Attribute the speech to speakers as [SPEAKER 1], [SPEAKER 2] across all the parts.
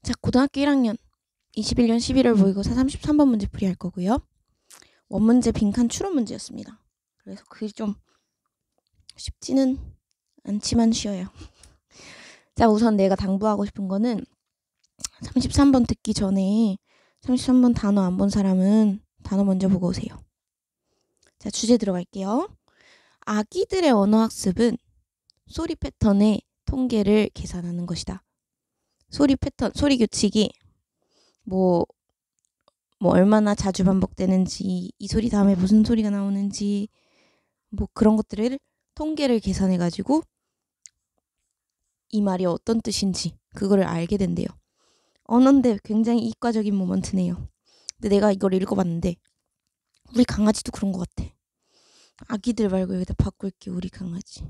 [SPEAKER 1] 자, 고등학교 1학년 21년 11월 모의고사 33번 문제 풀이할 거고요. 원문제 빈칸 추론 문제였습니다. 그래서 그게 좀 쉽지는 않지만 쉬워요. 자, 우선 내가 당부하고 싶은 거는 33번 듣기 전에 33번 단어 안 본 사람은 단어 먼저 보고 오세요. 자, 주제 들어갈게요. 아기들의 언어학습은 소리 패턴의 통계를 계산하는 것이다. 소리 패턴, 소리 규칙이 뭐 얼마나 자주 반복되는지, 이 소리 다음에 무슨 소리가 나오는지, 뭐 그런 것들을 통계를 계산해가지고 이 말이 어떤 뜻인지 그거를 알게 된대요. 언어인데 굉장히 이과적인 모먼트네요. 근데 내가 이걸 읽어봤는데 우리 강아지도 그런 것 같아. 아기들 말고 여기다 바꿀게. 우리 강아지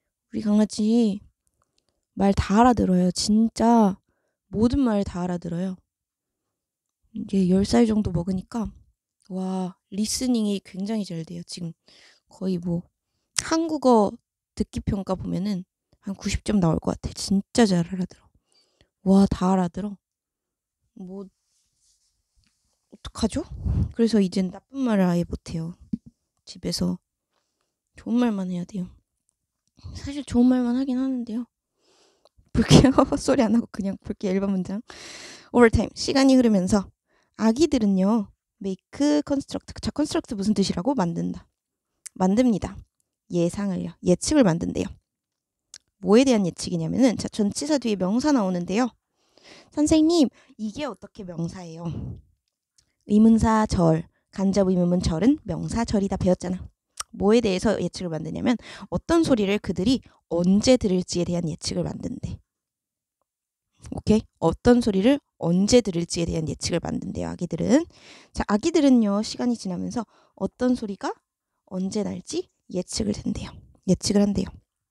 [SPEAKER 1] 말 다 알아들어요. 진짜 모든 말 다 알아들어요. 이제 10살 정도 먹으니까 와, 리스닝이 굉장히 잘 돼요. 지금 거의 뭐 한국어 듣기 평가 보면은 한 90점 나올 것 같아. 진짜 잘 알아들어. 와, 다 알아들어. 뭐 어떡하죠? 그래서 이젠 나쁜 말을 아예 못해요. 집에서 좋은 말만 해야 돼요. 사실 좋은 말만 하긴 하는데요. 볼게요. 소리 안 하고 그냥 볼게요. 1번 문장. 오버타임. 시간이 흐르면서 아기들은요. make construct. 자, construct 무슨 뜻이라고? 만든다. 만듭니다. 예상을요. 예측을 만든대요. 뭐에 대한 예측이냐면은 자, 전치사 뒤에 명사 나오는데요. 선생님, 이게 어떻게 명사예요? 의문사 절, 간접 의문문 절은 명사 절이다 배웠잖아. 뭐에 대해서 예측을 만드냐면 어떤 소리를 그들이 언제 들을지에 대한 예측을 만든대. 오케이? 어떤 소리를 언제 들을지에 대한 예측을 만든대요. 아기들은. 자, 아기들은요. 시간이 지나면서 어떤 소리가 언제 날지 예측을 한대요. 예측을 한대요.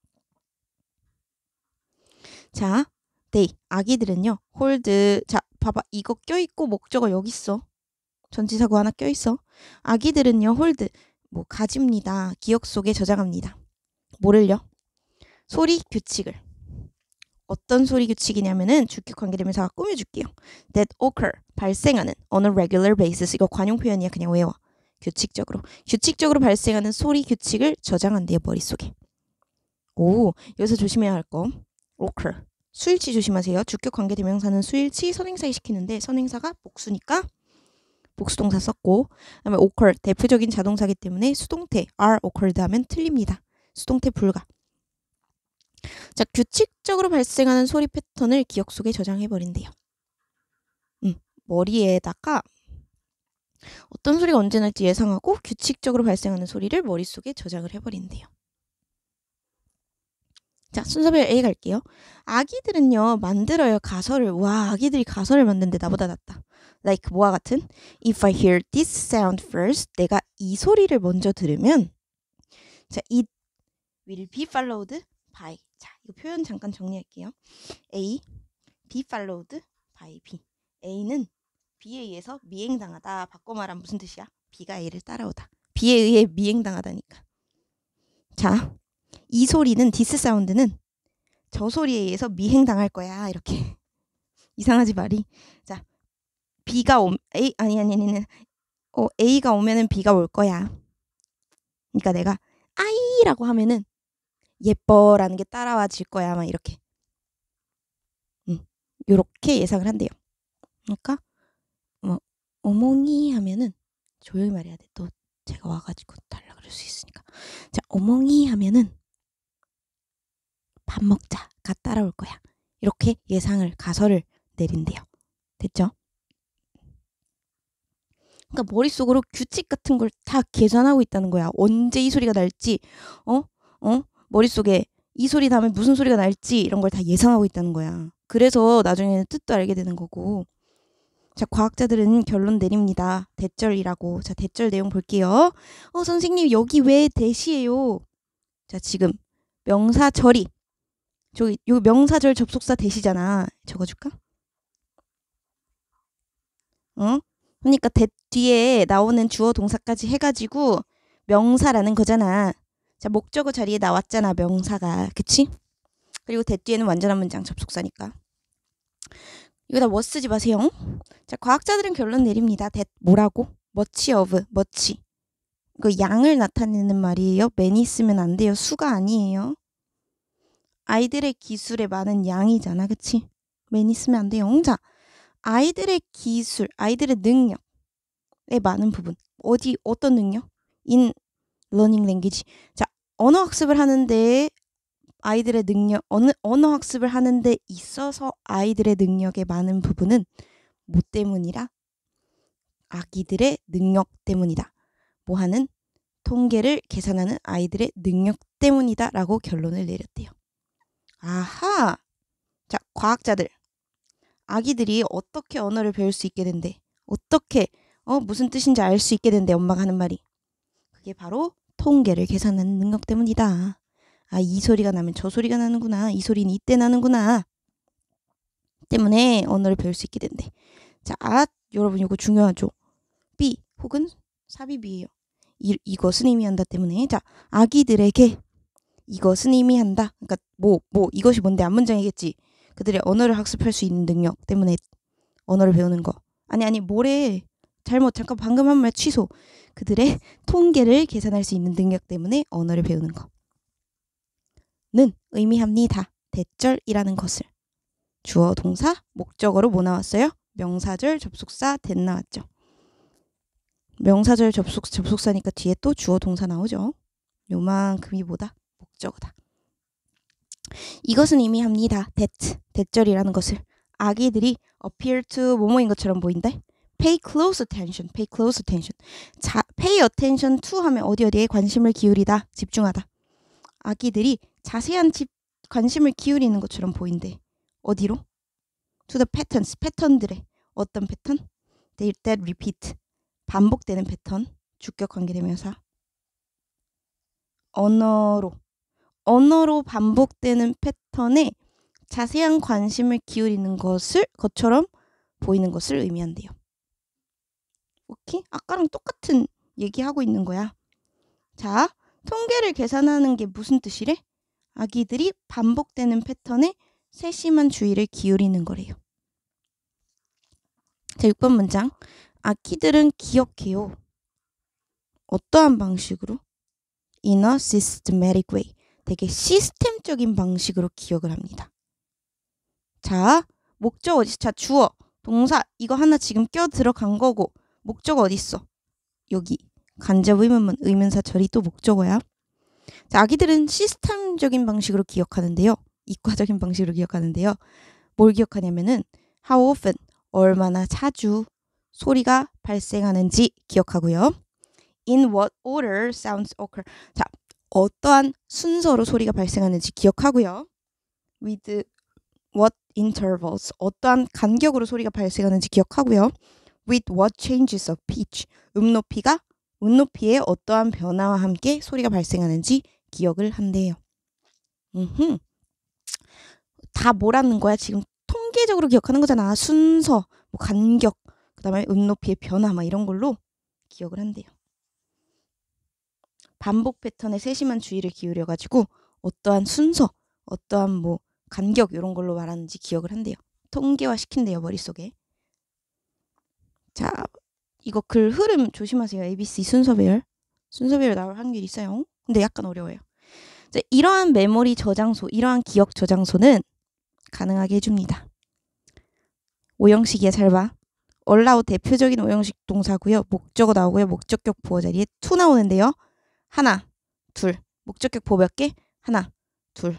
[SPEAKER 1] 자, they. 아기들은요. hold. 자, 봐봐. 이거 껴있고 목적어 여기 있어. 전치사구 하나 껴있어. 아기들은요. hold. 뭐 가집니다. 기억 속에 저장합니다. 뭐를요? 소리 규칙을. 어떤 소리 규칙이냐면은 주격 관계대명사가 꾸며줄게요. that occur. 발생하는 on a regular basis. 이거 관용 표현이야. 그냥 외워. 규칙적으로 발생하는 소리 규칙을 저장한대요. 머릿속에. 오, 여기서 조심해야 할 거. occur. 수일치 조심하세요. 주격 관계대명사는 수일치 선행사에 시키는데 선행사가 복수니까 복수동사 썼고, 그다음에 occur 대표적인 자동사기 때문에 수동태 are occurred 하면 틀립니다. 수동태 불가. 자, 규칙적으로 발생하는 소리 패턴을 기억 속에 저장해 버린대요. 머리에다가 어떤 소리가 언제 날지 예상하고 규칙적으로 발생하는 소리를 머릿속에 저장을 해버린대요. 자, 순서별 A 갈게요. 아기들은요 만들어요 가설을. 와, 아기들이 가설을 만드는데 나보다 낫다. like 뭐와 같은? If I hear this sound first. 내가 이 소리를 먼저 들으면 자, it will be followed by. 자, 이 표현 잠깐 정리할게요. A, be followed by B. A는 B에 의해서 미행당하다. 바꿔 말하면 무슨 뜻이야? B가 A를 따라오다. B에 의해 미행당하다니까. 자, 이 소리는 this 사운드는 저 소리에 의해서 미행당할 거야. 이렇게. 이상하지 말이. 자, B가 A가 오면은 B가 올 거야. 그러니까 내가 아이라고 하면은 예뻐라는 게 따라와 질 거야. 막 이렇게. 요렇게 예상을 한대요. 그러니까 어몽이 하면은 조용히 말해야 돼. 또 제가 와가지고 달라 그럴 수 있으니까. 자, 어몽이 하면은 밥 먹자가 따라올 거야. 이렇게 예상을 가설을 내린대요. 됐죠? 그러니까 머릿속으로 규칙 같은 걸 다 계산하고 있다는 거야. 언제 이 소리가 날지, 머릿속에 이 소리 다음에 무슨 소리가 날지 이런 걸 다 예상하고 있다는 거야. 그래서 나중에는 뜻도 알게 되는 거고. 자, 과학자들은 결론 내립니다. 대절이라고. 자, 대절 내용 볼게요. 선생님 여기 왜 대시예요? 자, 지금 명사절이 저기 요 명사절 접속사 대시잖아. 적어줄까? 그러니까 뒤에 나오는 주어 동사까지 해가지고 명사라는 거잖아. 자, 목적어 자리에 나왔잖아. 명사가. 그치? 그리고 뒤에는 완전한 문장 접속사니까. 이거 다 what 쓰지 마세요. 자, 과학자들은 결론 내립니다. that 뭐라고? much of, much. 이거 양을 나타내는 말이에요. many 쓰면 안 돼요. 수가 아니에요. 아이들의 기술에 많은 양이잖아. 그치? many 쓰면 안 돼요. 자, 아이들의 기술, 아이들의 능력에 많은 부분. 어떤 능력? in learning language. 자, 언어 학습을 하는데 아이들의 능력, 언어 학습을 하는데 있어서 아이들의 능력의 많은 부분은 뭐 때문이라? 아기들의 능력 때문이다. 뭐 하는? 통계를 계산하는 아이들의 능력 때문이다 라고 결론을 내렸대요. 아하! 자, 과학자들. 아기들이 어떻게 언어를 배울 수 있게 된대? 어떻게 무슨 뜻인지 알 수 있게 된대, 엄마가 하는 말이. 그게 바로 통계를 계산하는 능력 때문이다. 아, 이 소리가 나면 저 소리가 나는구나. 이 소리는 이때 나는구나. 때문에 언어를 배울 수 있게 된대. 자, 여러분 이거 중요하죠. B 혹은 삽입이에요. 이것은 의미한다 때문에. 자, 아기들에게 이것은 의미한다. 그러니까 이것이 뭔데? 앞문장이겠지. 그들의 언어를 학습할 수 있는 능력 때문에 언어를 배우는 거. 아니 뭐래. 잠깐 방금 한 말 취소. 그들의 통계를 계산할 수 있는 능력 때문에 언어를 배우는 거. 는 의미합니다. 대절이라는 것을. 주어, 동사, 목적어로 뭐 나왔어요? 명사절, 접속사, that 나왔죠. 명사절, 접속사니까 뒤에 또 주어, 동사 나오죠. 요만큼이 뭐다? 목적어다. 이것은 의미합니다. 대절이라는 것을. 아기들이 appear to 뭐뭐인 것처럼 보인다. pay close attention. 자, pay attention to 하면 어디에 관심을 기울이다, 집중하다. 아기들이 자세한 관심을 기울이는 것처럼 보인대. 어디로? to the patterns, 패턴들의. 어떤 패턴? that repeat, 반복되는 패턴. 주격 관계대명사. 언어로 반복되는 패턴에 자세한 관심을 기울이는 것처럼 보이는 것을 의미한대요. 오케이? 아까랑 똑같은 얘기하고 있는 거야. 자, 통계를 계산하는 게 무슨 뜻이래? 아기들이 반복되는 패턴에 세심한 주의를 기울이는 거래요. 자, 6번 문장. 아기들은 기억해요. 어떠한 방식으로? In a systematic way. 되게 시스템적인 방식으로 기억을 합니다. 자, 목적 어디? 자, 주어, 동사 이거 하나 지금 껴 들어간 거고 목적어 어디 있어? 여기. 간접 의문문, 의문사 처리 또 목적어야. 자, 아기들은 시스템적인 방식으로 기억하는데요. 이과적인 방식으로 기억하는데요. 뭘 기억하냐면은 how often, 얼마나 자주 소리가 발생하는지 기억하고요. In what order sounds occur. 자, 어떠한 순서로 소리가 발생하는지 기억하고요. With what intervals, 어떠한 간격으로 소리가 발생하는지 기억하고요. With what changes of pitch, 음높이의 어떠한 변화와 함께 소리가 발생하는지 기억을 한대요. 다 뭐라는 거야? 지금 통계적으로 기억하는 거잖아. 순서, 뭐 간격, 그 다음에 음높이의 변화 막 이런 걸로 기억을 한대요. 반복 패턴에 세심한 주의를 기울여가지고 어떠한 순서, 어떠한 뭐 간격 이런 걸로 말하는지 기억을 한대요. 통계화 시킨대요, 머릿속에. 자, 이거 글 흐름 조심하세요. ABC 순서별 나올 확률이 있어요. 근데 약간 어려워요. 자, 이러한 메모리 저장소, 이러한 기억 저장소는 가능하게 해줍니다. 오형식이야, 잘 봐. allow 대표적인 오형식 동사고요. 목적어 나오고요. 목적격 보어 자리에 to 나오는데요. 하나, 둘. 목적격 보어 몇 개? 하나, 둘.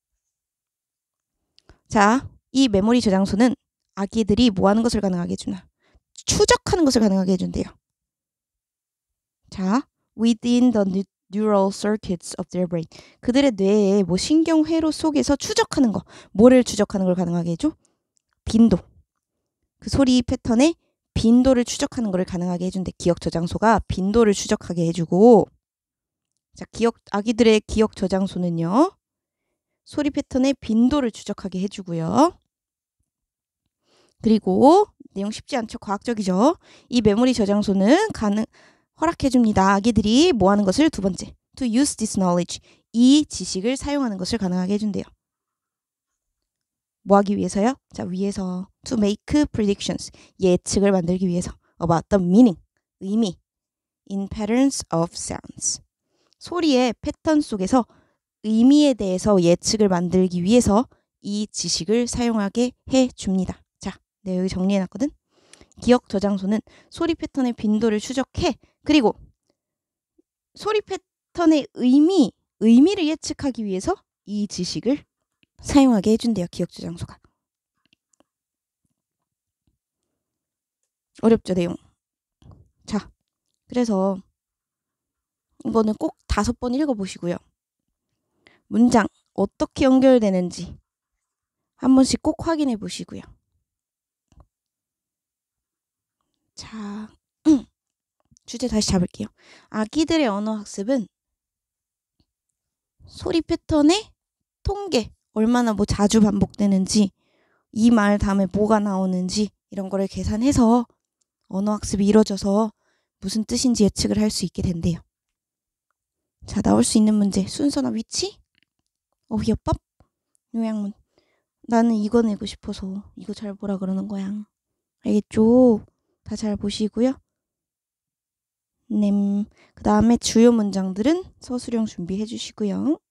[SPEAKER 1] 자, 이 메모리 저장소는 아기들이 뭐 하는 것을 가능하게 해주나? 추적하는 것을 가능하게 해준대요. 자, within the neural circuits of their brain. 그들의 뇌에 뭐 신경회로 속에서 추적하는 거. 뭐를 추적하는 걸 가능하게 해줘? 빈도. 그 소리 패턴의 빈도를 추적하는 걸 가능하게 해준대. 기억 저장소가 빈도를 추적하게 해주고. 자, 아기들의 기억 저장소는요. 소리 패턴의 빈도를 추적하게 해주고요. 그리고 내용 쉽지 않죠? 과학적이죠? 이 메모리 저장소는 허락해줍니다. 아기들이 뭐 하는 것을? 두 번째, to use this knowledge. 이 지식을 사용하는 것을 가능하게 해준대요. 뭐 하기 위해서요? 자, 위에서 to make predictions. 예측을 만들기 위해서. about the meaning. 의미. in patterns of sounds. 소리의 패턴 속에서 의미에 대해서 예측을 만들기 위해서 이 지식을 사용하게 해줍니다. 자, 내가 여기 정리해놨거든. 기억 저장소는 소리 패턴의 빈도를 추적해. 그리고 소리 패턴의 의미를 예측하기 위해서 이 지식을 사용하게 해준대요. 기억 저장소가. 어렵죠, 내용. 자, 그래서 이거는 꼭 5번 읽어보시고요. 문장 어떻게 연결되는지 한 번씩 꼭 확인해 보시고요. 자, 주제 다시 잡을게요. 아기들의 언어학습은 소리 패턴의 통계, 얼마나 뭐 자주 반복되는지, 이 말 다음에 뭐가 나오는지 이런 거를 계산해서 언어학습이 이루어져서 무슨 뜻인지 예측을 할 수 있게 된대요. 자, 나올 수 있는 문제, 순서나 위치, 어휘어법, 요약문. 나는 이거 내고 싶어서 이거 잘 보라 그러는 거야. 알겠죠? 다 잘 보시고요. 그 다음에 주요 문장들은 서술형 준비해 주시고요.